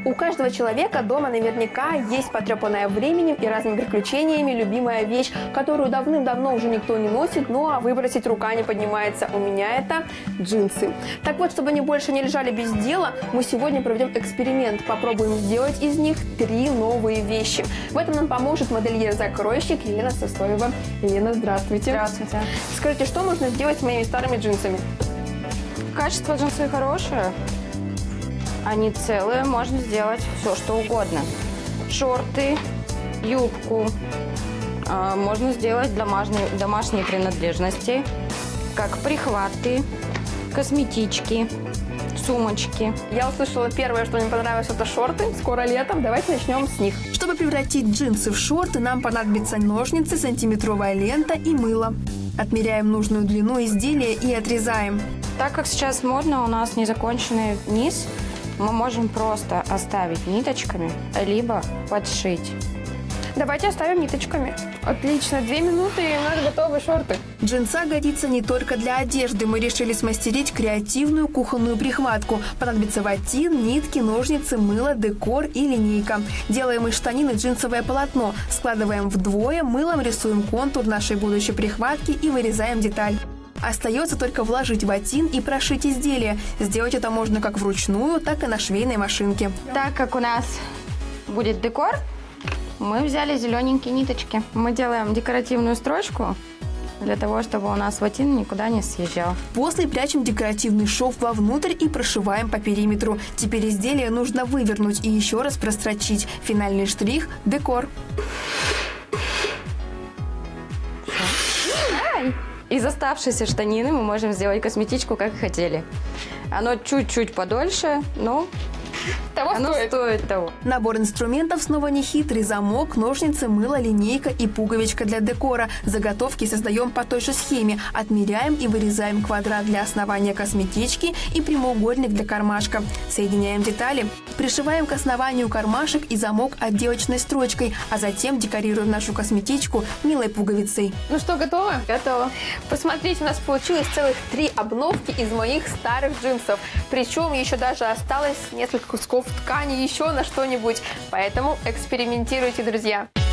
У каждого человека дома наверняка есть потрепанная временем и разными приключениями любимая вещь, которую давным-давно уже никто не носит, ну а выбросить рука не поднимается. У меня это джинсы. Так вот, чтобы они больше не лежали без дела, мы сегодня проведем эксперимент. Попробуем сделать из них 3 новые вещи. В этом нам поможет модельер-закройщик Елена Сослоева. Елена, здравствуйте. Здравствуйте. Скажите, что можно сделать с моими старыми джинсами? Качество джинсы хорошее. Они целые, можно сделать все, что угодно. Шорты, юбку. Можно сделать домашние принадлежности, как прихваты, косметички, сумочки. Я услышала первое, что мне понравилось, это шорты. Скоро летом, давайте начнем с них. Чтобы превратить джинсы в шорты, нам понадобятся ножницы, сантиметровая лента и мыло. Отмеряем нужную длину изделия и отрезаем. Так как сейчас модно, у нас незаконченный низ, мы можем просто оставить ниточками, либо подшить. Давайте оставим ниточками. Отлично, 2 минуты и у нас готовы шорты. Джинса годится не только для одежды. Мы решили смастерить креативную кухонную прихватку. Понадобится ватин, нитки, ножницы, мыло, декор и линейка. Делаем из штанины джинсовое полотно. Складываем вдвое, мылом рисуем контур нашей будущей прихватки и вырезаем деталь. Остается только вложить ватин и прошить изделие. Сделать это можно как вручную, так и на швейной машинке. Так как у нас будет декор, мы взяли зелененькие ниточки. Мы делаем декоративную строчку для того, чтобы у нас ватин никуда не съезжал. После прячем декоративный шов вовнутрь и прошиваем по периметру. Теперь изделие нужно вывернуть и еще раз прострочить. Финальный штрих – декор. Из оставшейся штанины мы можем сделать косметичку, как хотели. Оно чуть-чуть подольше, но оно стоит того. Набор инструментов снова не хитрый. Замок, ножницы, мыло, линейка и пуговичка для декора. Заготовки создаем по той же схеме. Отмеряем и вырезаем квадрат для основания косметички и прямоугольник для кармашка. Соединяем детали. Пришиваем к основанию кармашек и замок отделочной строчкой, а затем декорируем нашу косметичку милой пуговицей. Ну что, готово? Готово. Посмотрите, у нас получилось целых 3 обновки из моих старых джинсов. Причем еще даже осталось несколько кусков ткани еще на что-нибудь. Поэтому экспериментируйте, друзья.